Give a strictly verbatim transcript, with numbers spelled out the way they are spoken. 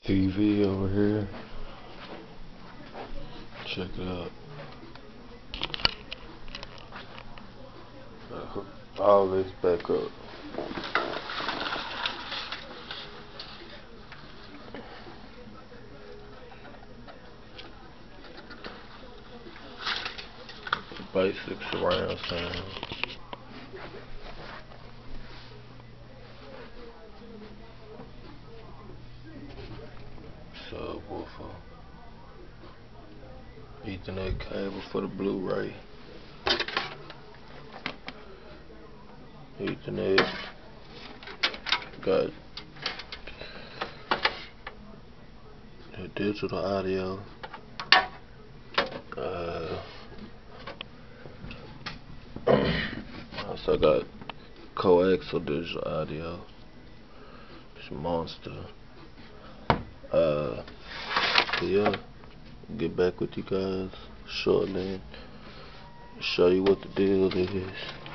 T V over here. Check it out. I hook all this back up. Basic surround sound. Subwoofer. Ethernet cable for the Blu-ray. Ethernet. Got the digital audio. Uh, also got coaxial digital audio. It's a monster. Uh, yeah, get back with you guys shortly. Show you what the deal is.